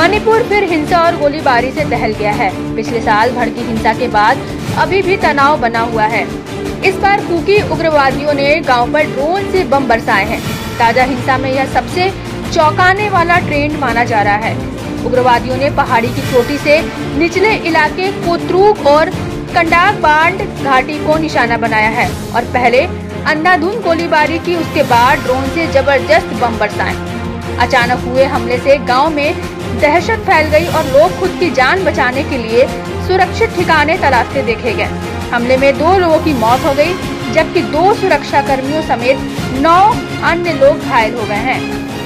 मणिपुर फिर हिंसा और गोलीबारी से दहल गया है। पिछले साल भड़की हिंसा के बाद अभी भी तनाव बना हुआ है। इस बार कुकी उग्रवादियों ने गांव पर ड्रोन से बम बरसाए हैं। ताजा हिंसा में यह सबसे चौंकाने वाला ट्रेंड माना जा रहा है। उग्रवादियों ने पहाड़ी की चोटी से निचले इलाके कोत्रुक और कंडाकबांड घाटी को निशाना बनाया है और पहले अंधाधुंध गोलीबारी की, उसके बाद ड्रोन से जबरदस्त बम बरसाए। अचानक हुए हमले से गांव में दहशत फैल गई और लोग खुद की जान बचाने के लिए सुरक्षित ठिकाने तलाशते देखे गए। हमले में 2 लोगों की मौत हो गई, जबकि 2 सुरक्षा कर्मियों समेत 9 अन्य लोग घायल हो गए हैं।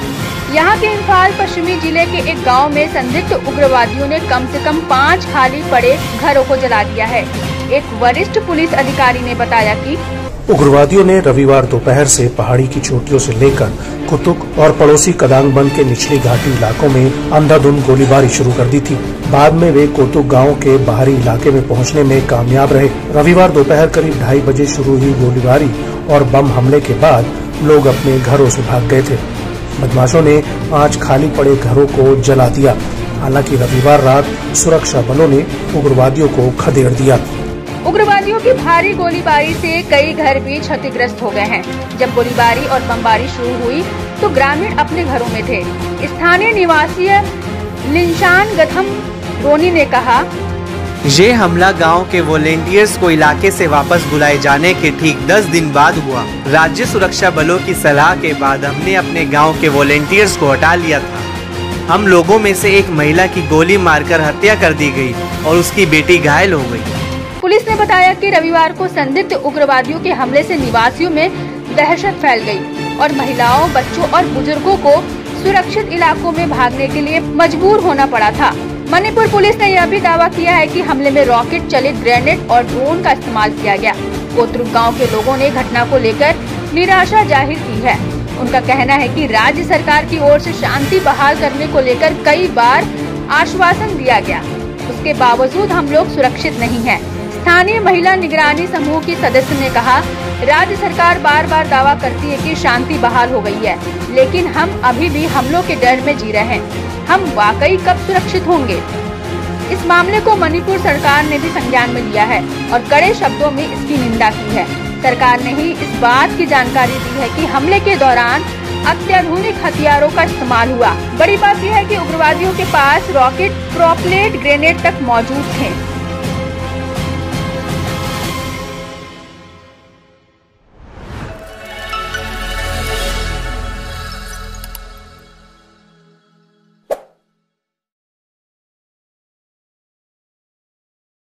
यहाँ के इम्फाल पश्चिमी जिले के एक गांव में संदिग्ध उग्रवादियों ने कम से कम 5 खाली पड़े घरों को जला दिया है। एक वरिष्ठ पुलिस अधिकारी ने बताया कि उग्रवादियों ने रविवार दोपहर से पहाड़ी की चोटियों से लेकर कुतुक और पड़ोसी कदांगबंद के निचली घाटी इलाकों में अंधाधुंध गोलीबारी शुरू कर दी थी। बाद में वे कोतुक गांव के बाहरी इलाके में पहुंचने में कामयाब रहे। रविवार दोपहर करीब 2:30 बजे शुरू हुई गोलीबारी और बम हमले के बाद लोग अपने घरों से भाग गए थे। बदमाशों ने 5 खाली पड़े घरों को जला दिया। हालांकि रविवार रात सुरक्षा बलों ने उग्रवादियों को खदेड़ दिया। उग्रवादियों की भारी गोलीबारी से कई घर भी क्षतिग्रस्त हो गए हैं। जब गोलीबारी और बमबारी शुरू हुई तो ग्रामीण अपने घरों में थे। स्थानीय निवासी लिंशान गथम रोनी ने कहा, ये हमला गांव के वॉलेंटियर्स को इलाके से वापस बुलाए जाने के ठीक 10 दिन बाद हुआ। राज्य सुरक्षा बलों की सलाह के बाद हमने अपने गांव के वॉलेंटियर्स को हटा लिया था। हम लोगों में से एक महिला की गोली मारकर हत्या कर दी गई और उसकी बेटी घायल हो गई। पुलिस ने बताया कि रविवार को संदिग्ध उग्रवादियों के हमले से निवासियों में दहशत फैल गई और महिलाओं, बच्चों और बुजुर्गों को सुरक्षित इलाकों में भागने के लिए मजबूर होना पड़ा था। मणिपुर पुलिस ने यह भी दावा किया है कि हमले में रॉकेट चलित ग्रेनेड और ड्रोन का इस्तेमाल किया गया। कोत्रुक गांव के लोगों ने घटना को लेकर निराशा जाहिर की है। उनका कहना है कि राज्य सरकार की ओर से शांति बहाल करने को लेकर कई बार आश्वासन दिया गया, उसके बावजूद हम लोग सुरक्षित नहीं हैं। स्थानीय महिला निगरानी समूह की सदस्य ने कहा, राज्य सरकार बार बार दावा करती है कि शांति बहाल हो गई है, लेकिन हम अभी भी हमलों के डर में जी रहे हैं। हम वाकई कब सुरक्षित होंगे? इस मामले को मणिपुर सरकार ने भी संज्ञान में लिया है और कड़े शब्दों में इसकी निंदा की है। सरकार ने ही इस बात की जानकारी दी है कि हमले के दौरान अत्याधुनिक हथियारों का इस्तेमाल हुआ। बड़ी बात यह है कि उग्रवादियों के पास रॉकेट, प्रोपलेट ग्रेनेड तक मौजूद थे।